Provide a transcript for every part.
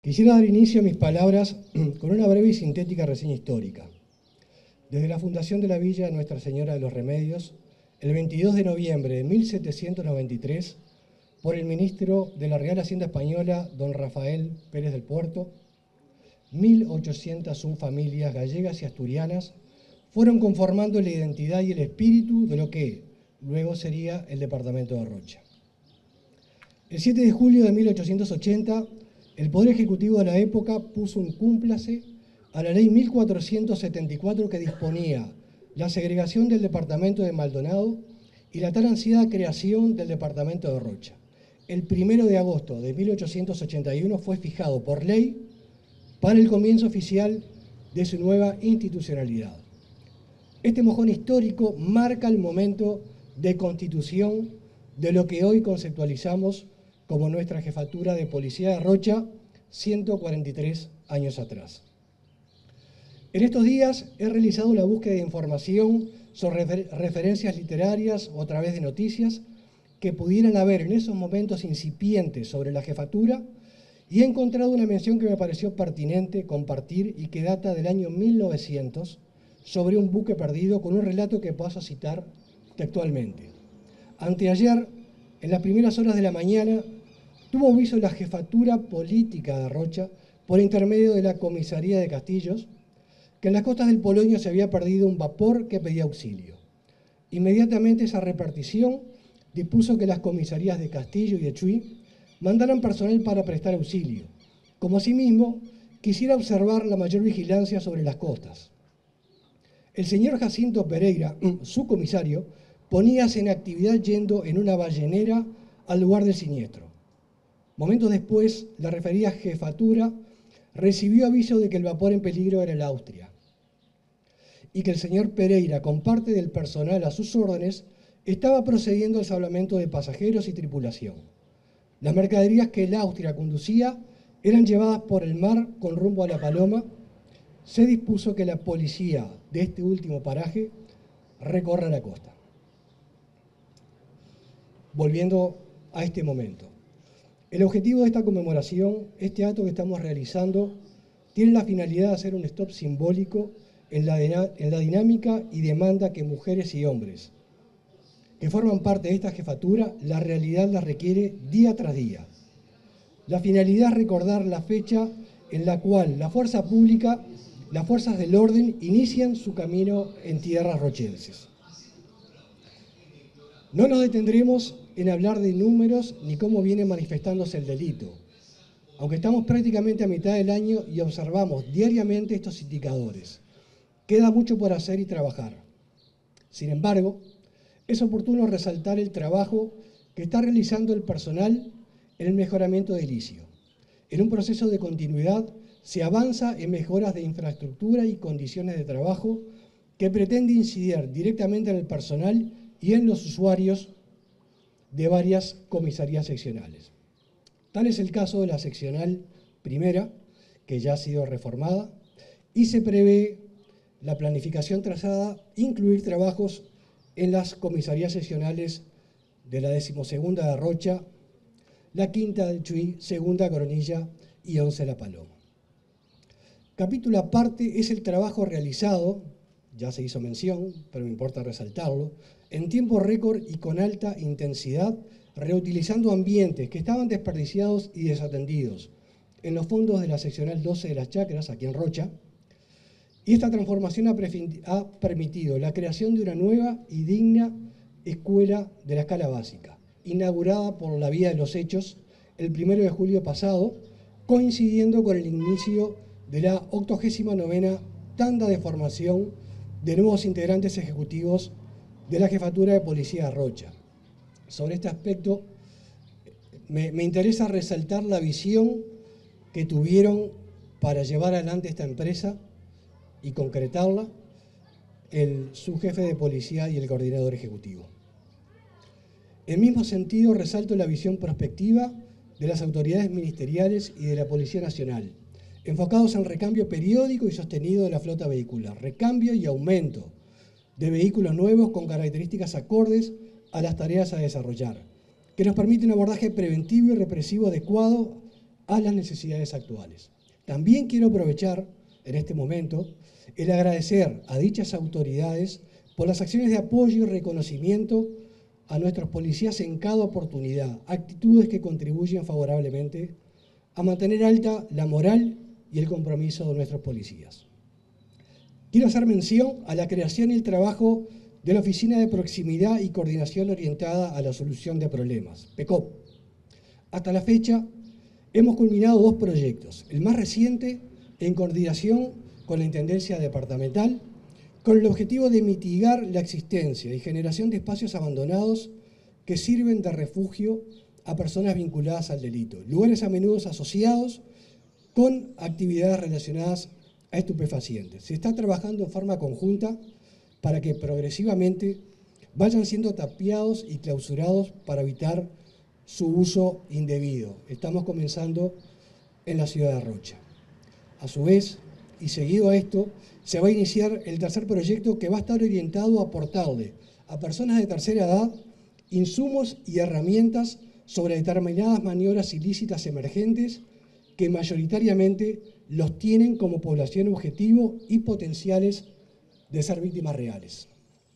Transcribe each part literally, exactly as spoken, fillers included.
Quisiera dar inicio a mis palabras con una breve y sintética reseña histórica. Desde la fundación de la Villa Nuestra Señora de los Remedios, el veintidós de noviembre de mil setecientos noventa y tres, por el ministro de la Real Hacienda Española, don Rafael Pérez del Puerto, mil ochocientas una familias gallegas y asturianas fueron conformando la identidad y el espíritu de lo que luego sería el departamento de Rocha. El siete de julio de mil ochocientos ochenta, el Poder Ejecutivo de la época puso un cúmplice a la ley mil cuatrocientos setenta y cuatro que disponía la segregación del departamento de Maldonado y la tan ansiada creación del departamento de Rocha. El primero de agosto de mil ochocientos ochenta y uno fue fijado por ley para el comienzo oficial de su nueva institucionalidad. Este mojón histórico marca el momento de constitución de lo que hoy conceptualizamos como nuestra jefatura de policía de Rocha, ciento cuarenta y tres años atrás. En estos días he realizado la búsqueda de información sobre refer referencias literarias o a través de noticias que pudieran haber en esos momentos incipientes sobre la jefatura y he encontrado una mención que me pareció pertinente compartir y que data del año mil novecientos sobre un buque perdido con un relato que paso a citar textualmente. Anteayer, en las primeras horas de la mañana, tuvo aviso la jefatura política de Rocha por intermedio de la comisaría de Castillos que en las costas del Polonio se había perdido un vapor que pedía auxilio. Inmediatamente esa repartición dispuso que las comisarías de Castillo y de Chuy mandaran personal para prestar auxilio, como asimismo quisiera observar la mayor vigilancia sobre las costas. El señor Jacinto Pereira, su comisario, poníase en actividad yendo en una ballenera al lugar del siniestro. Momentos después, la referida jefatura recibió aviso de que el vapor en peligro era el Austria y que el señor Pereira, con parte del personal a sus órdenes, estaba procediendo al salvamento de pasajeros y tripulación. Las mercaderías que el Austria conducía eran llevadas por el mar con rumbo a La Paloma. Se dispuso que la policía de este último paraje recorra la costa. Volviendo a este momento. El objetivo de esta conmemoración, este acto que estamos realizando, tiene la finalidad de hacer un stop simbólico en la, en la dinámica y demanda que mujeres y hombres que forman parte de esta jefatura, la realidad la requiere día tras día. La finalidad es recordar la fecha en la cual la fuerza pública, las fuerzas del orden, inician su camino en tierras rochenses. No nos detendremos en hablar de números ni cómo viene manifestándose el delito, aunque estamos prácticamente a mitad del año y observamos diariamente estos indicadores. Queda mucho por hacer y trabajar. Sin embargo, es oportuno resaltar el trabajo que está realizando el personal en el mejoramiento del edilicio. En un proceso de continuidad se avanza en mejoras de infraestructura y condiciones de trabajo que pretende incidir directamente en el personal y en los usuarios de varias comisarías seccionales. Tal es el caso de la seccional primera, que ya ha sido reformada, y se prevé la planificación trazada, incluir trabajos en las comisarías seccionales de la decimosegunda de Rocha, la quinta del Chuy, segunda Coronilla y once La Paloma. Capítulo aparte es el trabajo realizado, ya se hizo mención, pero me importa resaltarlo, en tiempo récord y con alta intensidad, reutilizando ambientes que estaban desperdiciados y desatendidos en los fondos de la seccional doce de las Chacras, aquí en Rocha, y esta transformación ha, ha permitido la creación de una nueva y digna escuela de la escala básica, inaugurada por la vía de los hechos el primero de julio pasado, coincidiendo con el inicio de la octogésima novena tanda de formación de nuevos integrantes ejecutivos de la Jefatura de Policía de Rocha. Sobre este aspecto, me, me interesa resaltar la visión que tuvieron para llevar adelante esta empresa y concretarla el subjefe de policía y el coordinador ejecutivo. En mismo sentido, resalto la visión prospectiva de las autoridades ministeriales y de la Policía Nacional, enfocados en recambio periódico y sostenido de la flota vehicular, recambio y aumento de vehículos nuevos con características acordes a las tareas a desarrollar, que nos permite un abordaje preventivo y represivo adecuado a las necesidades actuales. También quiero aprovechar en este momento el agradecer a dichas autoridades por las acciones de apoyo y reconocimiento a nuestros policías en cada oportunidad, actitudes que contribuyen favorablemente a mantener alta la moral y el compromiso de nuestros policías. Quiero hacer mención a la creación y el trabajo de la Oficina de Proximidad y Coordinación Orientada a la Solución de Problemas, PECOP. Hasta la fecha, hemos culminado dos proyectos. El más reciente, en coordinación con la Intendencia Departamental, con el objetivo de mitigar la existencia y generación de espacios abandonados que sirven de refugio a personas vinculadas al delito, lugares a menudo asociados con actividades relacionadas a estupefacientes. Se está trabajando en forma conjunta para que progresivamente vayan siendo tapiados y clausurados para evitar su uso indebido. Estamos comenzando en la ciudad de Rocha. A su vez, y seguido a esto, se va a iniciar el tercer proyecto que va a estar orientado a aportarle a personas de tercera edad insumos y herramientas sobre determinadas maniobras ilícitas emergentes que mayoritariamente los tienen como población objetivo y potenciales de ser víctimas reales.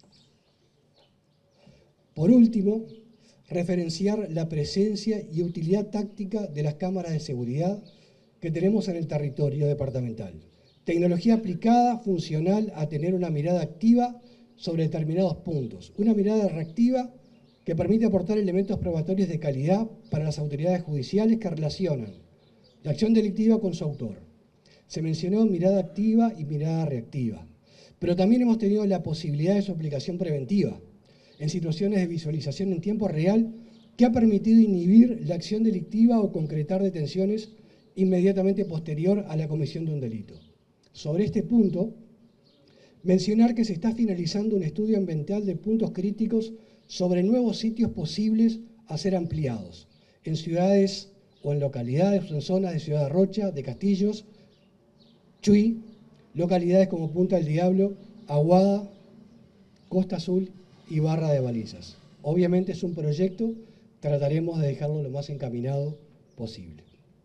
Por último, referenciar la presencia y utilidad táctica de las cámaras de seguridad que tenemos en el territorio departamental. Tecnología aplicada, funcional a tener una mirada activa sobre determinados puntos. Una mirada reactiva que permite aportar elementos probatorios de calidad para las autoridades judiciales que relacionan la acción delictiva con su autor. Se mencionó mirada activa y mirada reactiva, pero también hemos tenido la posibilidad de su aplicación preventiva en situaciones de visualización en tiempo real que ha permitido inhibir la acción delictiva o concretar detenciones inmediatamente posterior a la comisión de un delito. Sobre este punto, mencionar que se está finalizando un estudio ambiental de puntos críticos sobre nuevos sitios posibles a ser ampliados en ciudades o en localidades o en zonas de Ciudad de Rocha, de Castillos, Chuy, localidades como Punta del Diablo, Aguada, Costa Azul y Barra de Balizas. Obviamente es un proyecto, trataremos de dejarlo lo más encaminado posible.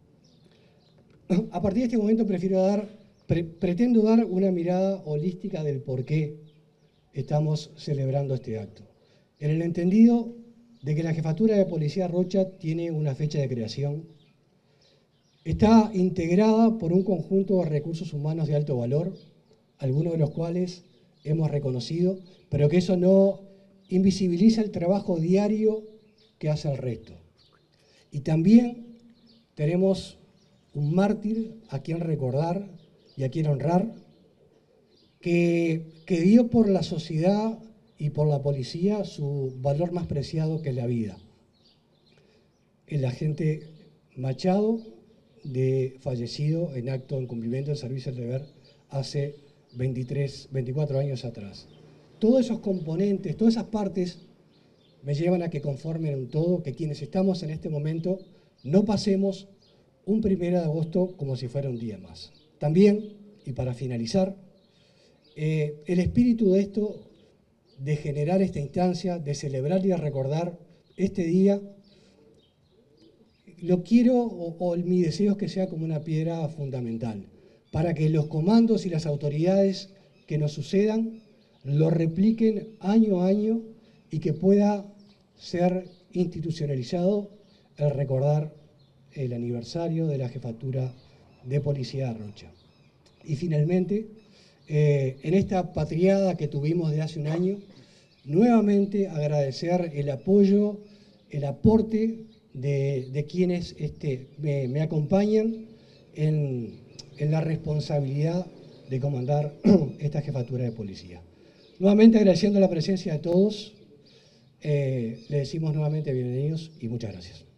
A partir de este momento prefiero dar, pre, pretendo dar una mirada holística del por qué estamos celebrando este acto. En el entendido de que la Jefatura de Policía Rocha tiene una fecha de creación, está integrada por un conjunto de recursos humanos de alto valor, algunos de los cuales hemos reconocido, pero que eso no invisibiliza el trabajo diario que hace el resto. Y también tenemos un mártir a quien recordar y a quien honrar, que, que dio por la sociedad y por la policía su valor más preciado, que es la vida. El agente Machado, de fallecido en acto en cumplimiento del servicio del deber hace veintitrés, veinticuatro años atrás. Todos esos componentes, todas esas partes me llevan a que conformen un todo, que quienes estamos en este momento no pasemos un primero de agosto como si fuera un día más. También, y para finalizar, eh, el espíritu de esto, de generar esta instancia, de celebrar y de recordar este día, lo quiero, o, o mi deseo es que sea como una piedra fundamental, para que los comandos y las autoridades que nos sucedan lo repliquen año a año y que pueda ser institucionalizado el recordar el aniversario de la Jefatura de Policía de Rocha. Y finalmente, eh, en esta patriada que tuvimos de hace un año, nuevamente agradecer el apoyo, el aporte de, de quienes este, me, me acompañan en, en la responsabilidad de comandar esta Jefatura de Policía. Nuevamente agradeciendo la presencia de todos, eh, le decimos nuevamente bienvenidos y muchas gracias.